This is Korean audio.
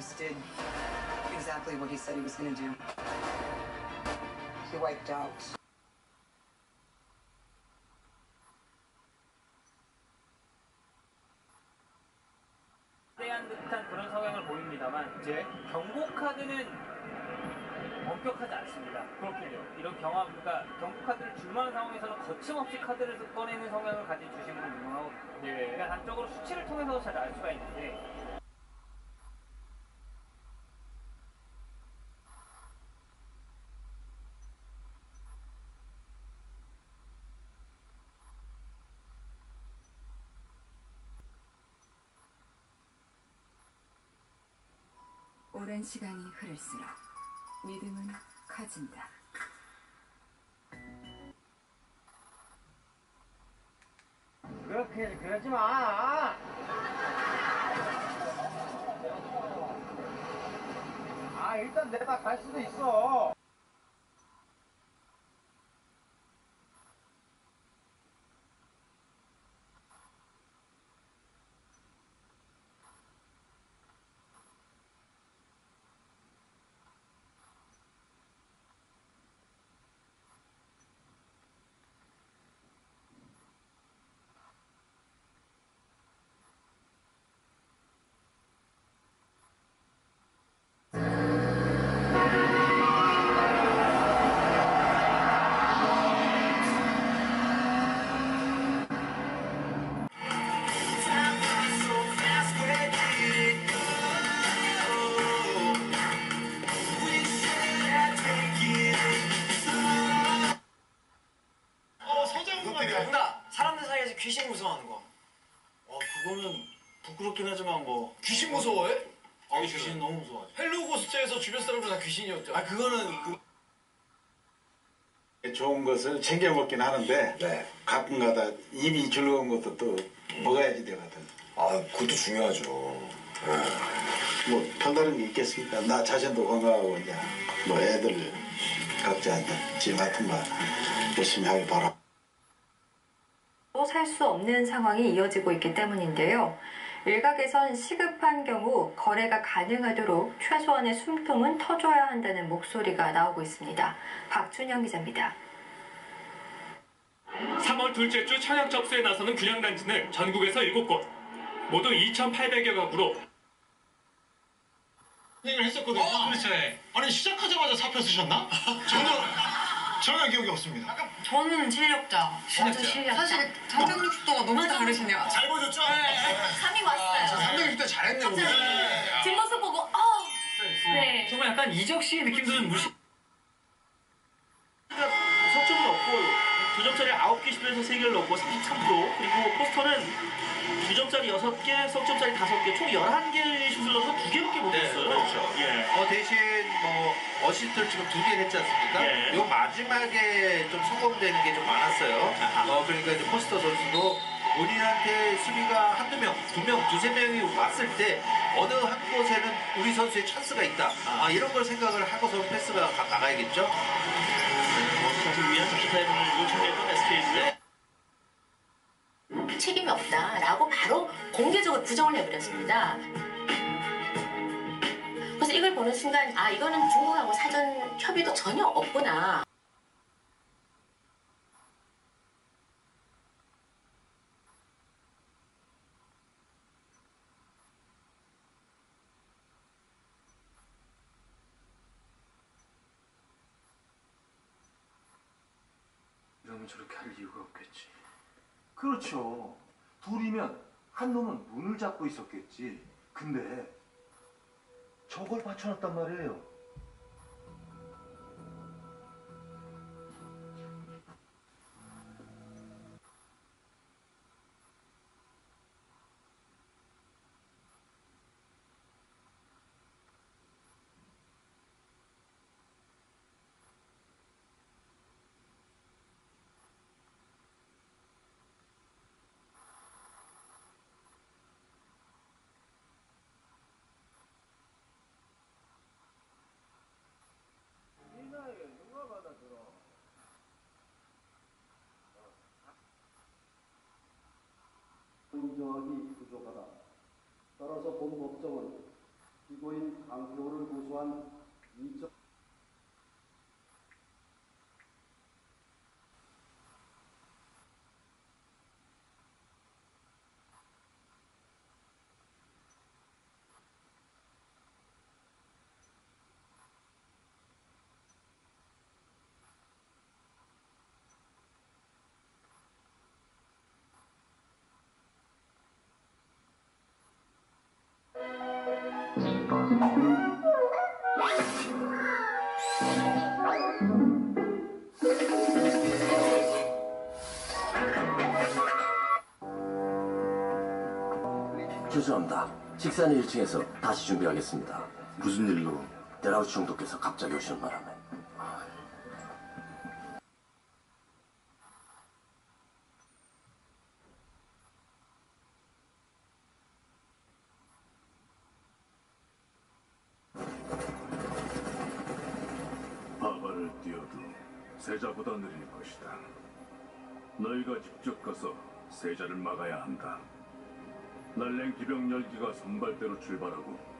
Ramos did exactly what he said he was going to do. He wiped out. 대한 듯한 그런 성향을 보입니다만 이제 경고 카드는 엄격하지 않습니다. 그렇군요. 이런 그러니까 경고 카드를 줄 만한 상황에서는 거침없이 카드를 꺼내는 성향을 가진 주심으로 유명하고, 그러니까 단적으로 수치를 통해서 잘 알 수가 있는데. 오랜 시간이 흐를수록 믿음은 커진다. 그러지 마. 일단 내가 갈 수도 있어. 사람들 사이에서 귀신 무서워하는 거. 그거는 부끄럽긴 하지만 뭐. 귀신 무서워해? 귀신 너무 무서워하죠. 헬로고스트에서 주변 사람들 다 귀신이었죠. 그거는 좋은 것을 챙겨 먹긴 하는데 네. 가끔가다 입이 즐거운 것도 또 먹어야지 되거든. 그것도 중요하죠. 뭐 별다른 게 있겠습니까? 나 자신도 건강하고 이제 뭐 애들 각자 이제 지 맡은 바 열심히 하길 바라. 살 수 없는 상황이 이어지고 있기 때문인데요. 일각에선 시급한 경우 거래가 가능하도록 최소한의 숨통은 터줘야 한다는 목소리가 나오고 있습니다. 박준영 기자입니다. 3월 둘째 주 청약 접수에 나서는 분양단지는 전국에서 7곳, 모두 2,800여 가구로 진행을 했었거든요. 그렇죠. 아니 시작하자마자 사표 쓰셨나? 전혀 기억이 없습니다. 저는 실력자. 실력자. 사실 360도가 너무 다르시네요. 잘 보셨죠? 3이 왔어요. 360도 잘했네 오늘. 뒷모습 보고 네. 정말 약간 이적 씨의 느낌 드는 무시. 석점을 얻고 2점짜리 9개 시도해서 3개를 넣고 33%, 그리고 포스터는 2점짜리 6개, 석점짜리 5개, 총 11개의 슛을 넣어서 2개밖에 못 했어요. 그렇죠. 예. 대신 어시스트를 지금 2개 했지 않습니까? 예. 요 마지막에 좀 성공되는 게 좀 많았어요. 그러니까 이제 포스터 선수도 본인한테 수비가 한두 명, 2명, 2~3명이 왔을 때 어느 한 곳에는 우리 선수의 찬스가 있다. 이런 걸 생각을 하고서 패스가 나가야겠죠? 사실 위한 접시 타임을 요청했던 SK인데 책임이 없다라고 바로 공개적으로 부정을 해버렸습니다. 그래서 이걸 보는 순간 이거는 중국하고 사전 협의도 전혀 없구나. 이러면 저렇게 할 이유가 없겠지. 그렇죠. 둘이면 한 놈은 문을 잡고 있었겠지. 근데 저걸 받쳐놨단 말이에요. 인정하기 부족하다. 따라서 본 법정은 피고인 강표를 고소한 이적 죄송합니다. 식사는 1층에서 다시 준비하겠습니다. 무슨 일로? 대라우 총독께서 갑자기 오시는 바람에. 바바를 뛰어도 세자보다 느릴 것이다. 너희가 직접 가서 세자를 막아야 한다. 날랭 기병 열기가 선발대로 출발하고